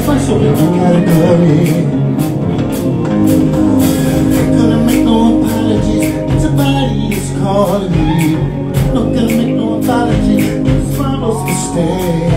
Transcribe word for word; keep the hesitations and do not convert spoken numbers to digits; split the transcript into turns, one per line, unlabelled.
So we don't gotta hurry. Ain't gonna make no apologies. Somebody is calling me. Not gonna make no apologies. It's my most mistake.